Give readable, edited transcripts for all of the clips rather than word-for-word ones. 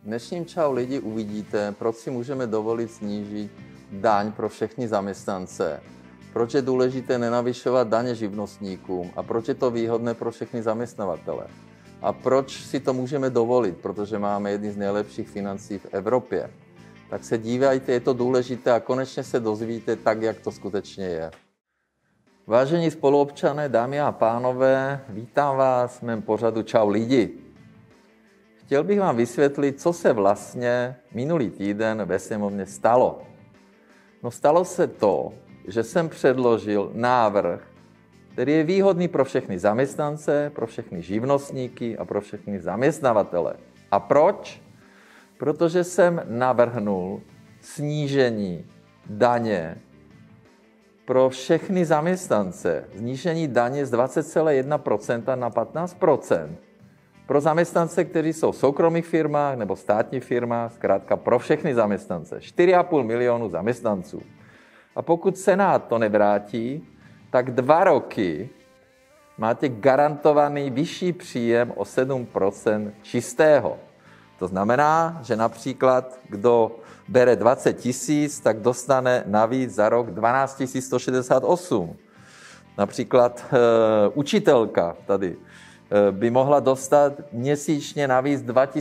dnešním Čau lidi uvidíte, proč si můžeme dovolit snížit daň pro všechny zaměstnance, proč je důležité nenavyšovat daně živnostníkům a proč je to výhodné pro všechny zaměstnavatele. A proč si to můžeme dovolit, protože máme jedny z nejlepších financí v Evropě. Tak se dívejte, je to důležité a konečně se dozvíte tak, jak to skutečně je. Vážení spoluobčané, dámy a pánové, vítám vás v mém pořadu Čau lidi. Chtěl bych vám vysvětlit, co se vlastně minulý týden ve sněmovně stalo. No stalo se to, že jsem předložil návrh, který je výhodný pro všechny zaměstnance, pro všechny živnostníky a pro všechny zaměstnavatele. A proč? Protože jsem navrhnul snížení daně pro všechny zaměstnance. Snížení daně z 20,1% na 15%. Pro zaměstnance, kteří jsou v soukromých firmách nebo státních firmách, zkrátka pro všechny zaměstnance. 4,5 milionu zaměstnanců. A pokud Senát to nevrátí, tak 2 roky máte garantovaný vyšší příjem o 7% čistého. To znamená, že například kdo bere 20 000, tak dostane navíc za rok 12 168. Například učitelka tady by mohla dostat měsíčně navíc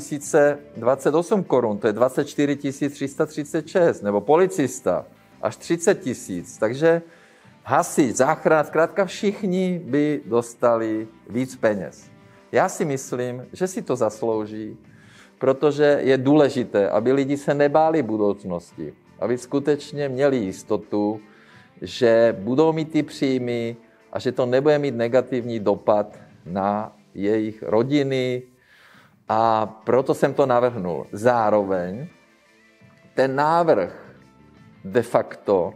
2028 korun, to je 24 336, nebo policista až 30 000. Takže hasič, záchranár, zkrátka všichni by dostali víc peněz. Já si myslím, že si to zaslouží, protože je důležité, aby lidi se nebáli budoucnosti, aby skutečně měli jistotu, že budou mít ty příjmy a že to nebude mít negativní dopad na jejich rodiny, a proto jsem to navrhnul. Zároveň ten návrh de facto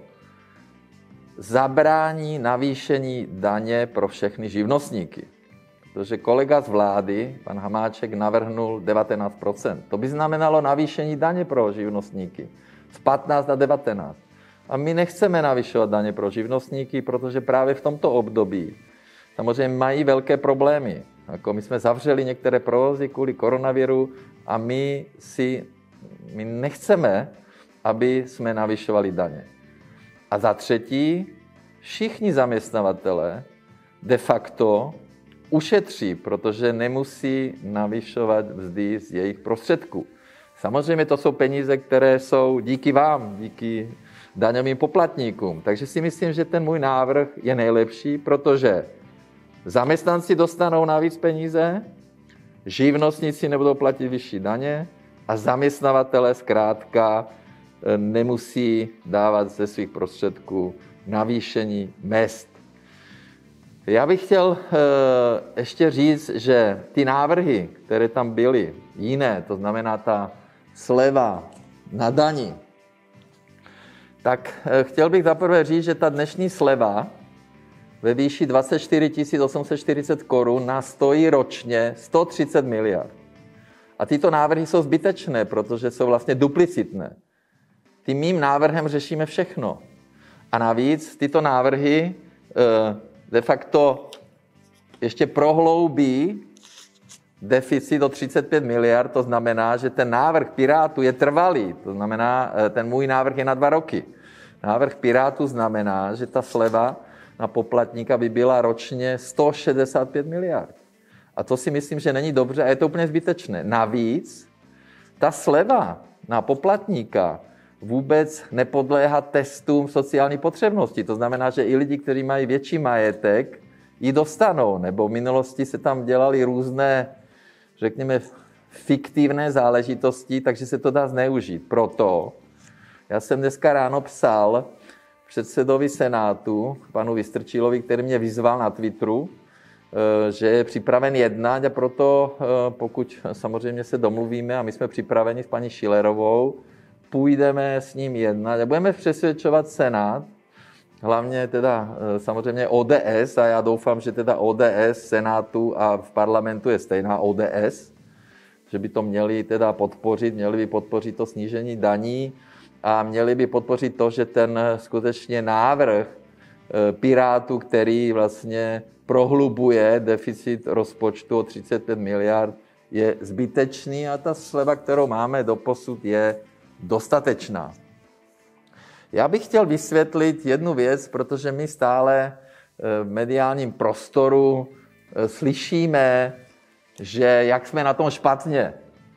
zabrání navýšení daně pro všechny živnostníky. Protože kolega z vlády, pan Hamáček, navrhnul 19%. To by znamenalo navýšení daně pro živnostníky z 15 na 19. A my nechceme navyšovat daně pro živnostníky, protože právě v tomto období samozřejmě mají velké problémy. Jako my jsme zavřeli některé provozy kvůli koronaviru a my nechceme, aby jsme navyšovali daně. A za třetí, všichni zaměstnavatelé de facto ušetří, protože nemusí navyšovat mzdy z jejich prostředků. Samozřejmě to jsou peníze, které jsou díky vám, díky daňovým poplatníkům. Takže si myslím, že ten můj návrh je nejlepší, protože zaměstnanci dostanou navíc peníze, živnostníci nebudou platit vyšší daně a zaměstnavatelé zkrátka nemusí dávat ze svých prostředků navýšení mezd. Já bych chtěl ještě říct, že ty návrhy, které tam byly jiné, to znamená ta sleva na dani, tak chtěl bych zaprvé říct, že ta dnešní sleva ve výši 24 840 korun nás stojí ročně 130 miliard. A tyto návrhy jsou zbytečné, protože jsou vlastně duplicitné. Tím mým návrhem řešíme všechno. A navíc tyto návrhy de facto ještě prohloubí deficit o 35 miliard, to znamená, že ten návrh Pirátů je trvalý, to znamená, ten můj návrh je na 2 roky. Návrh Pirátů znamená, že ta sleva na poplatníka by byla ročně 165 miliard. A to si myslím, že není dobře a je to úplně zbytečné. Navíc ta sleva na poplatníka vůbec nepodléhá testům sociální potřebnosti. To znamená, že i lidi, kteří mají větší majetek, ji dostanou. Nebo v minulosti se tam dělaly různé, řekněme, fiktivné záležitosti, takže se to dá zneužít. Proto já jsem dneska ráno psal předsedovi Senátu, panu Vystrčilovi, který mě vyzval na Twitteru, že je připraven jednat, a proto, pokud samozřejmě se domluvíme a my jsme připraveni s paní Schillerovou, půjdeme s ním jednat a budeme přesvědčovat Senát, hlavně teda samozřejmě ODS, a já doufám, že teda ODS v Senátu a v parlamentu je stejná ODS, že by to měli teda podpořit, měli by podpořit to snížení daní a měli by podpořit to, že ten skutečně návrh Pirátů, který vlastně prohlubuje deficit rozpočtu o 35 miliard, je zbytečný a ta sleva, kterou máme doposud, je dostatečná. Já bych chtěl vysvětlit jednu věc, protože my stále v mediálním prostoru slyšíme, že jak jsme na tom špatně.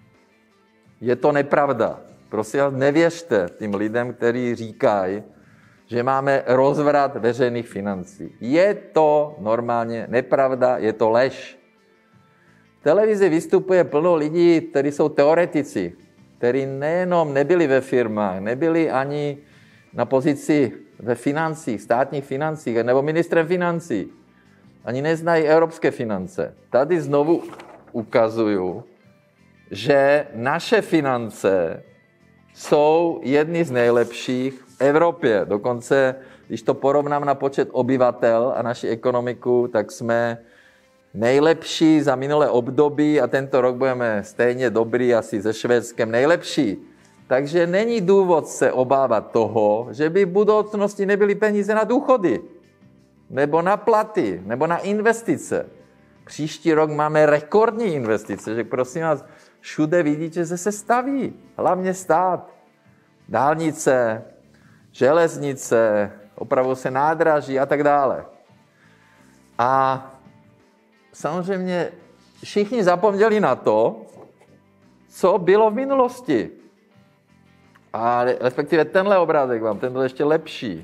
Je to nepravda. Prosím vás, nevěřte tím lidem, kteří říkají, že máme rozvrat veřejných financí. Je to normálně nepravda, je to lež. V televizi vystupuje plno lidí, kteří jsou teoretici, kteří nejenom nebyli ve firmách, nebyli ani na pozici ve financích, státních financích, nebo ministrem financí. Ani neznají evropské finance. Tady znovu ukazuju, že naše finance jsou jedny z nejlepších v Evropě. Dokonce, když to porovnám na počet obyvatel a naši ekonomiku, tak jsme nejlepší za minulé období a tento rok budeme stejně dobrý asi se Švédskem nejlepší. Takže není důvod se obávat toho, že by v budoucnosti nebyly peníze na důchody, nebo na platy, nebo na investice. Příští rok máme rekordní investice, že prosím vás, všude vidíte, že se staví, hlavně stát. Dálnice, železnice, opravují se nádraží a tak dále. A samozřejmě všichni zapomněli na to, co bylo v minulosti. A respektive tenhle obrázek vám, tenhle ještě lepší.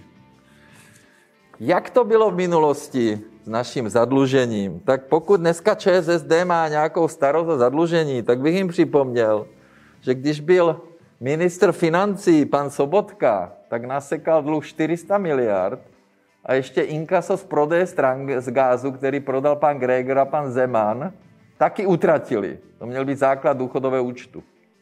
Jak to bylo v minulosti s naším zadlužením? Tak pokud dneska ČSSD má nějakou starost o zadlužení, tak bych jim připomněl, že když byl ministr financí pan Sobotka, tak nasekal dluh 400 miliard a ještě inkaso z prodeje stran z gázu, který prodal pan Grégor a pan Zeman, taky utratili. To měl být základ důchodového účtu.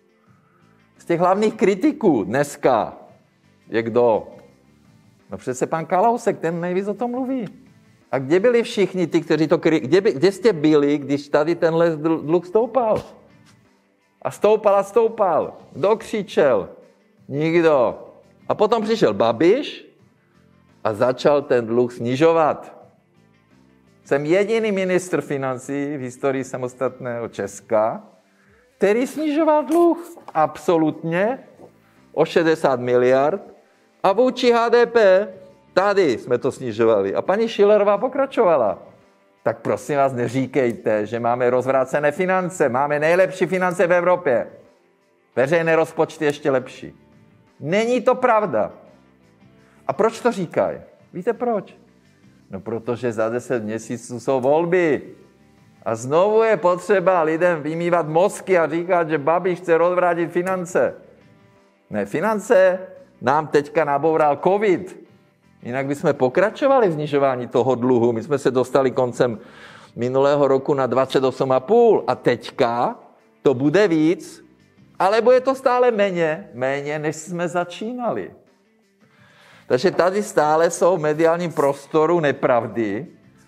Z těch hlavních kritiků dneska je kdo? No přece pan Kalousek, ten nejvíc o tom mluví. A kde byli všichni ty, kteří to kde jste byli, když tady tenhle dluh stoupal? A stoupal. Kdo křičel? Nikdo. A potom přišel Babiš a začal ten dluh snižovat. Jsem jediný ministr financí v historii samostatného Česka, který snižoval dluh absolutně o 60 miliard a vůči HDP tady jsme to snižovali. A paní Schillerová pokračovala. Tak prosím vás, neříkejte, že máme rozvrácené finance. Máme nejlepší finance v Evropě. Veřejné rozpočty ještě lepší. Není to pravda. A proč to říkají? Víte proč? No protože za 10 měsíců jsou volby. A znovu je potřeba lidem vymývat mozky a říkat, že Babiš chce rozvrátit finance. Ne, finance nám teďka naboural covid. Jinak bychom pokračovali v snižování toho dluhu. My jsme se dostali koncem minulého roku na 28,5 a teďka to bude víc, ale bude to stále méně, než jsme začínali. Takže tady stále jsou v mediálním prostoru nepravdy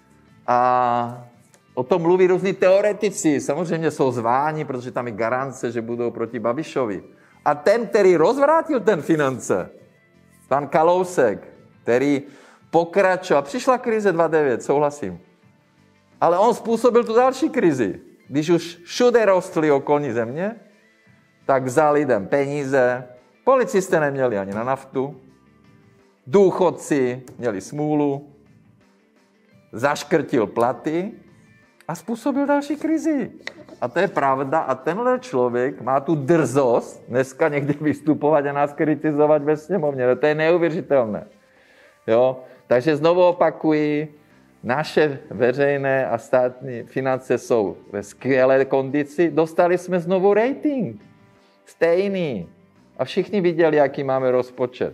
a o tom mluví různí teoretici. Samozřejmě jsou zváni, protože tam je garance, že budou proti Babišovi. A ten, který rozvrátil ten finance, pan Kalousek, který pokračoval. Přišla krize 2009, souhlasím. Ale on způsobil tu další krizi. Když už všude rostly okolní země, tak vzal lidem peníze, policisté neměli ani na naftu, důchodci měli smůlu, zaškrtil platy a způsobil další krizi. A to je pravda. A tenhle člověk má tu drzost dneska někdy vystupovat a nás kritizovat ve sněmovně. To je neuvěřitelné. Jo? Takže znovu opakuji, naše veřejné a státní finance jsou ve skvělé kondici. Dostali jsme znovu rating. Stejný. A všichni viděli, jaký máme rozpočet.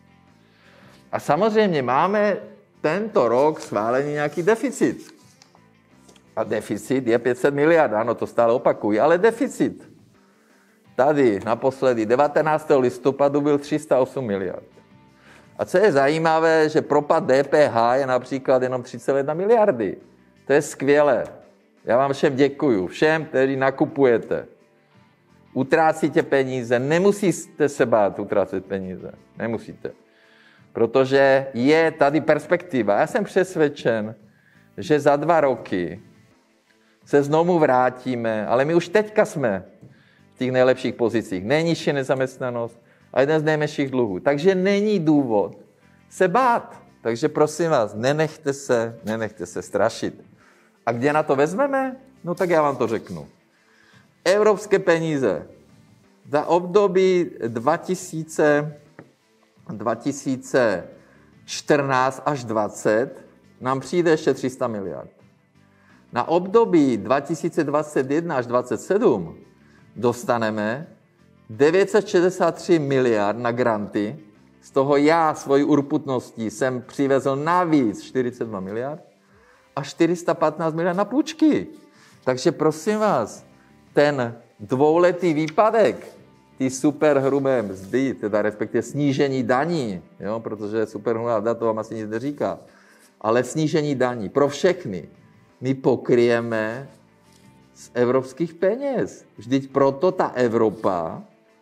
A samozřejmě máme tento rok schválený nějaký deficit. A deficit je 500 miliard, ano, to stále opakuji, ale deficit. Tady naposledy 19. listopadu byl 308 miliard. A co je zajímavé, že propad DPH je například jenom 3,1 miliardy. To je skvělé. Já vám všem děkuju, všem, kteří nakupujete. Utrácíte peníze, nemusíte se bát utrácet peníze. Nemusíte. Protože je tady perspektiva. Já jsem přesvědčen, že za 2 roky se znovu vrátíme, ale my už teďka jsme v těch nejlepších pozicích. Nejnižší nezaměstnanost a jeden z nejmenších dluhů. Takže není důvod se bát. Takže prosím vás, nenechte se strašit. A kde na to vezmeme? No tak já vám to řeknu. Evropské peníze za období 2014 až 2020 nám přijde ještě 300 miliard. Na období 2021 až 2027 dostaneme 963 miliard na granty, z toho já svojí urputností jsem přivezl navíc 42 miliard a 415 miliard na půjčky. Takže prosím vás, ten dvouletý výpadek, ty superhrubé mzdy, teda respektive snížení daní, jo, protože superhrubá mzda to vám asi nic neříká, ale snížení daní pro všechny my pokryjeme z evropských peněz. Vždyť proto ta Evropa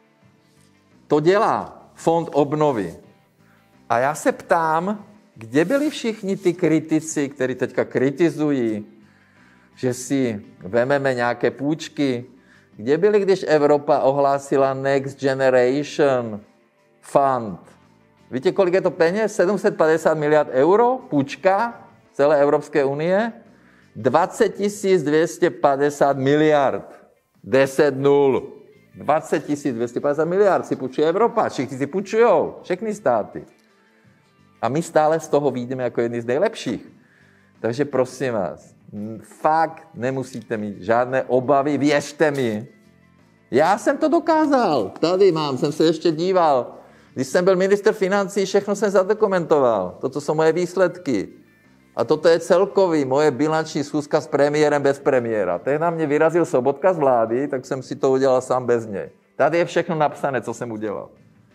to dělá. Fond obnovy. A já se ptám, kde byli všichni ty kritici, kteří teďka kritizují, že si vememe nějaké půjčky. Kde byli, když Evropa ohlásila Next Generation Fund? Víte, kolik je to peněz? 750 miliard euro, půjčka celé Evropské unie. 20 250 miliard. 10 0. 20 250 miliard si půjčuje Evropa. Všichni si půjčujou. Všechny státy. A my stále z toho vidíme jako jedni z nejlepších. Takže prosím vás, fakt nemusíte mít žádné obavy, věřte mi. Já jsem to dokázal. Tady mám, jsem se ještě díval. Když jsem byl ministr financí, všechno jsem zadokumentoval. Toto jsou moje výsledky. A toto je celkový moje bilanční schůzka s premiérem bez premiéra. Teď na mě vyrazil Sobotka z vlády, tak jsem si to udělal sám bez něj. Tady je všechno napsané, co jsem udělal.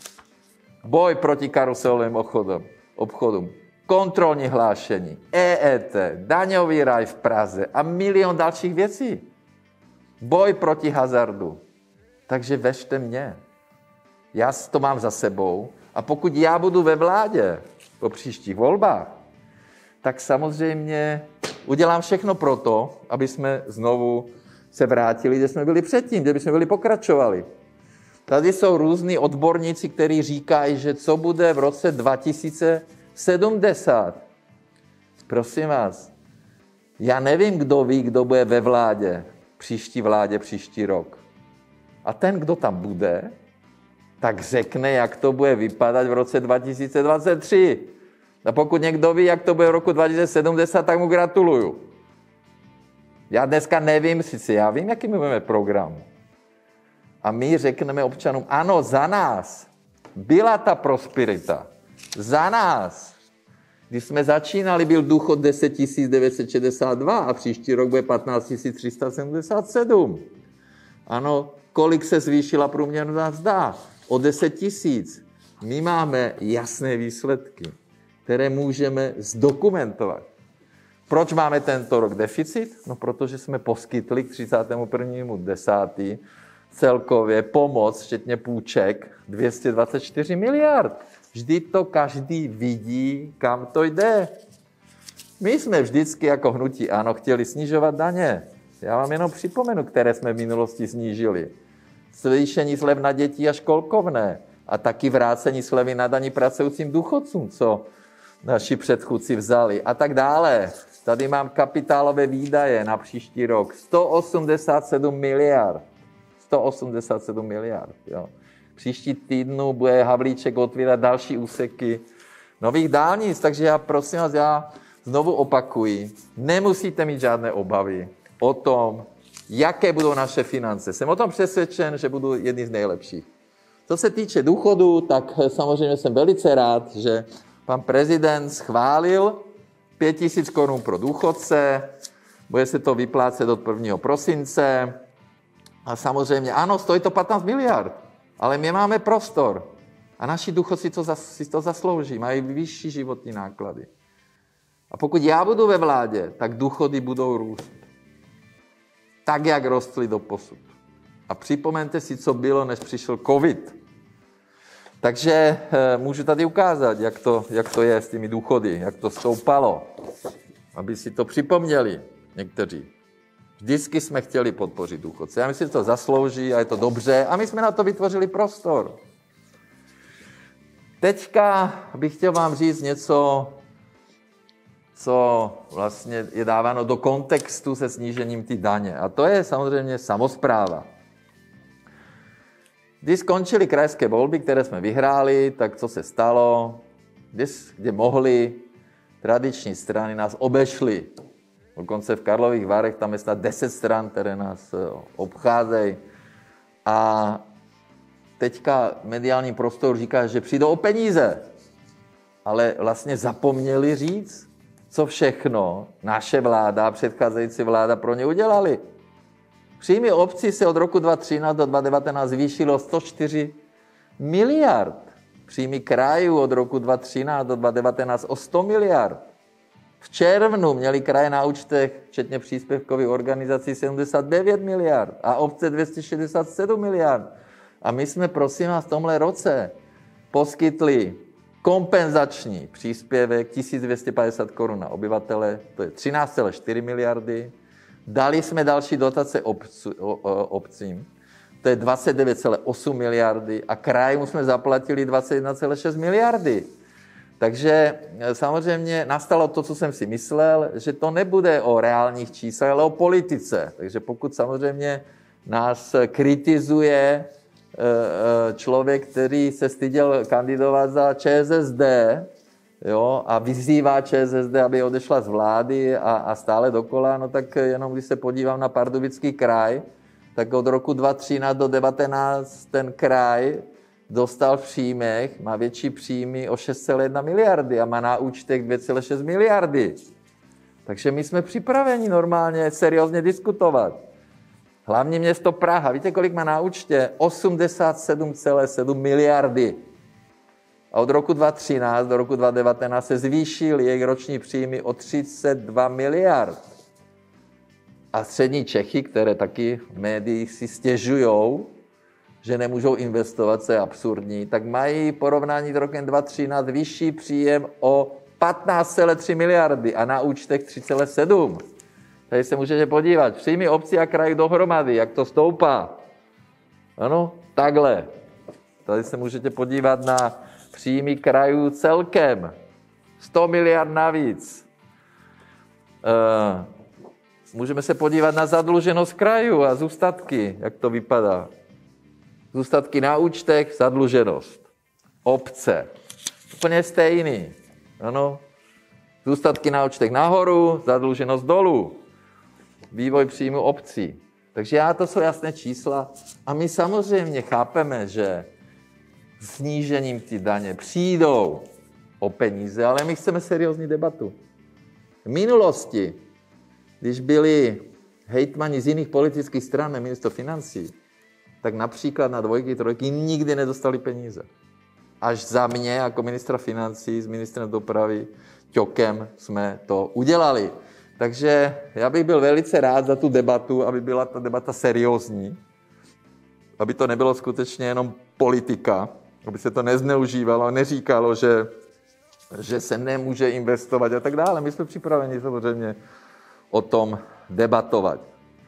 Boj proti karuselovým obchodům, kontrolní hlášení, EET, daňový raj v Praze a milion dalších věcí. Boj proti hazardu. Takže věřte mě. Já to mám za sebou a pokud já budu ve vládě po příštích volbách, tak samozřejmě udělám všechno pro to, aby jsme znovu se vrátili, kde jsme byli předtím, kde bychom byli pokračovali. Tady jsou různí odborníci, kteří říkají, že co bude v roce 2070. Prosím vás, já nevím, kdo ví, kdo bude ve vládě, příští rok. A ten, kdo tam bude, tak řekne, jak to bude vypadat v roce 2023. A pokud někdo ví, jak to bude v roku 2070, tak mu gratuluju. Já dneska nevím sice, já vím, jaký my budeme program. A my řekneme občanům, ano, za nás byla ta prosperita. Za nás. Když jsme začínali, byl důchod 10 962 a příští rok bude 15 377. Ano, kolik se zvýšila průměrná mzda? O 10 000. My máme jasné výsledky, které můžeme zdokumentovat. Proč máme tento rok deficit? No, protože jsme poskytli k 31.10. celkově pomoc, včetně půjček, 224 miliard. Vždyť to každý vidí, kam to jde. My jsme vždycky jako hnutí ANO chtěli snižovat daně. Já vám jenom připomenu, které jsme v minulosti snížili. Zvýšení slev na děti a školkovné a taky vrácení slevy na daní pracujícím důchodcům, co naši předchůdci vzali a tak dále. Tady mám kapitálové výdaje na příští rok. 187 miliard. 187 miliard. Jo. Příští týdnu bude Havlíček otvírat další úseky nových dálnic. Takže já prosím vás, já znovu opakuji, nemusíte mít žádné obavy o tom, jaké budou naše finance. Jsem o tom přesvědčen, že budu jedni z nejlepších. Co se týče důchodu, tak samozřejmě jsem velice rád, že pan prezident schválil 5 000 korun pro důchodce, bude se to vyplácet od 1. prosince. A samozřejmě, ano, stojí to 15 miliard, ale my máme prostor. A naši důchodci si to zaslouží, mají vyšší životní náklady. A pokud já budu ve vládě, tak důchody budou růst. Tak, jak rostly doposud. A připomeňte si, co bylo, než přišel covid. Takže můžu tady ukázat, jak to je s těmi důchody, jak to stoupalo, aby si to připomněli někteří. Vždycky jsme chtěli podpořit důchodce. Já myslím, že to zaslouží a je to dobře. A my jsme na to vytvořili prostor. Teďka bych chtěl vám říct něco, co vlastně je dáváno do kontextu se snížením ty daně. A to je samozřejmě samospráva. Když skončily krajské volby, které jsme vyhráli, tak co se stalo? Kde mohli, tradiční strany nás obešly. Dokonce v Karlových Varech tam je snad 10 stran, které nás obcházejí. A teďka mediální prostor říká, že přijdou o peníze. Ale vlastně zapomněli říct, co všechno naše vláda a předcházející vláda pro ně udělali. Příjmy obcí se od roku 2013 do 2019 zvýšilo 104 miliard. Příjmy krajů od roku 2013 do 2019 o 100 miliard. V červnu měli kraje na účtech, včetně příspěvkových organizací, 79 miliard a obce 267 miliard. A my jsme, prosím vás, v tomhle roce poskytli kompenzační příspěvek 1250 korun na obyvatele, to je 13,4 miliardy. Dali jsme další dotace obcím, to je 29,8 miliardy a krajům jsme zaplatili 21,6 miliardy. Takže samozřejmě nastalo to, co jsem si myslel, že to nebude o reálních číslech, ale o politice. Takže pokud samozřejmě nás kritizuje člověk, který se styděl kandidovat za ČSSD, jo, a vyzývá ČSSD, aby odešla z vlády a stále dokola, no tak jenom když se podívám na Pardubický kraj, tak od roku 2013 do 2019 ten kraj dostal v příjmech, má větší příjmy o 6,1 miliardy a má na účtech 2,6 miliardy. Takže my jsme připraveni normálně, seriózně diskutovat. Hlavní město Praha, víte, kolik má na účtě? 87,7 miliardy. A od roku 2013 do roku 2019 se zvýšil jejich roční příjmy o 32 miliard. A střední Čechy, které taky v médiích si stěžujou, že nemůžou investovat, co je absurdní, tak mají porovnání s rokem 2013 vyšší příjem o 15,3 miliardy a na účtech 3,7. Tady se můžete podívat. Příjmy obcí a krajů dohromady, jak to stoupá. Ano, takhle. Tady se můžete podívat na příjmy krajů celkem. 100 miliard navíc. Můžeme se podívat na zadluženost krajů a zůstatky, jak to vypadá. Zůstatky na účtech, zadluženost. Obce. Úplně stejný. Ano. Zůstatky na účtech nahoru, zadluženost dolů. Vývoj příjmu obcí. Takže to jsou jasné čísla. A my samozřejmě chápeme, že snížením ty daně přijdou o peníze, ale my chceme seriózní debatu. V minulosti, když byli hejtmani z jiných politických stran, ministr financí, tak například na dvojky, trojky nikdy nedostali peníze. Až za mě, jako ministra financí, s ministrem dopravy, Ťokem, jsme to udělali. Takže já bych byl velice rád za tu debatu, aby byla ta debata seriózní, aby to nebylo skutečně jenom politika, aby se to nezneužívalo a neříkalo, že se nemůže investovat a tak dále. My jsme připraveni samozřejmě o tom debatovat.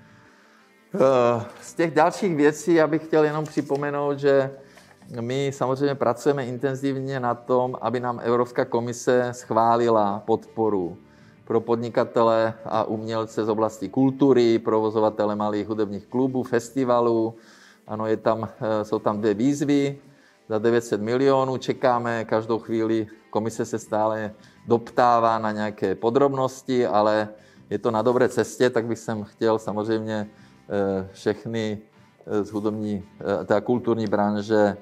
Z těch dalších věcí já bych chtěl jenom připomenout, že my samozřejmě pracujeme intenzivně na tom, aby nám Evropská komise schválila podporu pro podnikatele a umělce z oblasti kultury, provozovatele malých hudebních klubů, festivalů. Ano, jsou tam 2 výzvy za 900 milionů. Čekáme každou chvíli, komise se stále doptává na nějaké podrobnosti, ale je to na dobré cestě, tak bych jsem chtěl samozřejmě všechny z hudební, té kulturní branže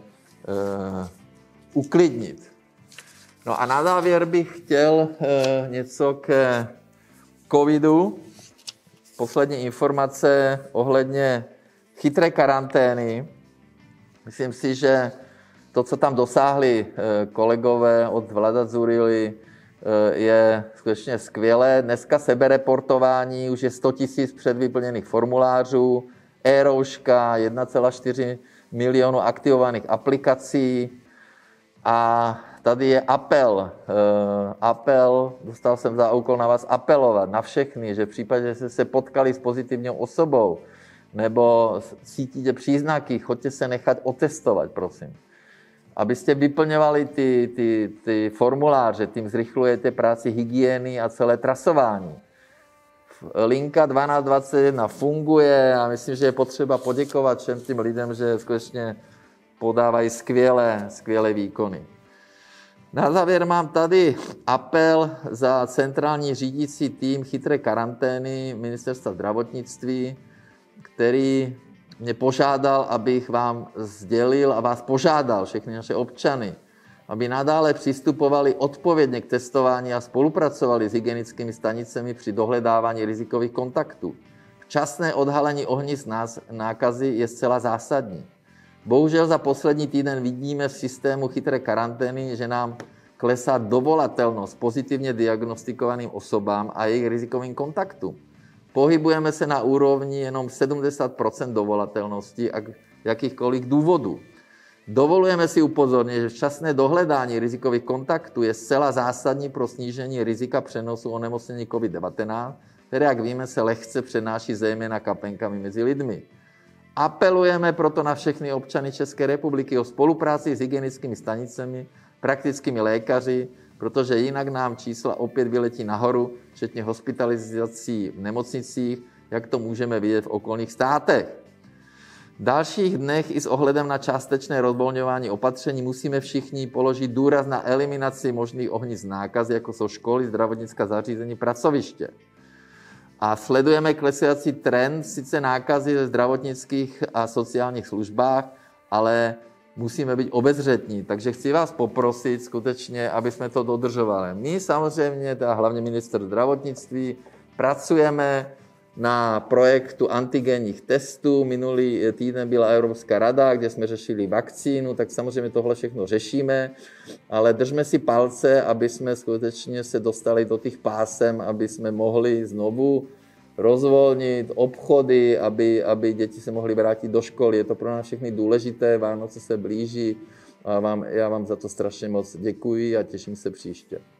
uklidnit. No a na závěr bych chtěl něco k covidu. Poslední informace ohledně chytré karantény. Myslím si, že to, co tam dosáhli kolegové od Vlada Dzurily, je skutečně skvělé. Dneska sebereportování už je 100 000 předvyplněných formulářů, e-rouška, 1,4 milionu aktivovaných aplikací a tady je apel, dostal jsem za úkol na vás apelovat na všechny, že v případě, že jste se potkali s pozitivní osobou nebo cítíte příznaky, choďte se nechat otestovat, prosím. Abyste vyplňovali ty formuláře, tím zrychlujete práci hygieny a celé trasování. Linka 1221 funguje a myslím, že je potřeba poděkovat všem těm lidem, že skutečně podávají skvělé výkony. Na závěr mám tady apel za centrální řídící tým chytré karantény Ministerstva zdravotnictví, který mě požádal, abych vám sdělil a vás požádal, všechny naše občany, aby nadále přistupovali odpovědně k testování a spolupracovali s hygienickými stanicemi při dohledávání rizikových kontaktů. Včasné odhalení ohnisk nákazy je zcela zásadní. Bohužel za poslední týden vidíme v systému chytré karantény, že nám klesá dovolatelnost pozitivně diagnostikovaným osobám a jejich rizikovým kontaktům. Pohybujeme se na úrovni jenom 70% dovolatelnosti a jakýchkoliv důvodů. Dovolujeme si upozornit, že včasné dohledání rizikových kontaktů je zcela zásadní pro snížení rizika přenosu onemocnění COVID-19, které, jak víme, se lehce přenáší zejména kapénkami mezi lidmi. Apelujeme proto na všechny občany České republiky o spolupráci s hygienickými stanicemi, praktickými lékaři, protože jinak nám čísla opět vyletí nahoru, včetně hospitalizací v nemocnicích, jak to můžeme vidět v okolních státech. V dalších dnech i s ohledem na částečné rozvolňování opatření musíme všichni položit důraz na eliminaci možných ohnisk nákazy, jako jsou školy, zdravotnická zařízení, pracoviště. A sledujeme klesající trend sice nákazy ve zdravotnických a sociálních službách, ale musíme být obezřetní. Takže chci vás poprosit skutečně, aby jsme to dodržovali. My samozřejmě, teda hlavně ministr zdravotnictví, pracujeme na projektu antigenních testů. Minulý týden byla Evropská rada, kde jsme řešili vakcínu, tak samozřejmě tohle všechno řešíme, ale držme si palce, aby jsme skutečně se dostali do těch pásem, aby jsme mohli znovu rozvolnit obchody, aby děti se mohly vrátit do školy. Je to pro nás všechny důležité, Vánoce se blíží a já vám za to strašně moc děkuji a těším se příště.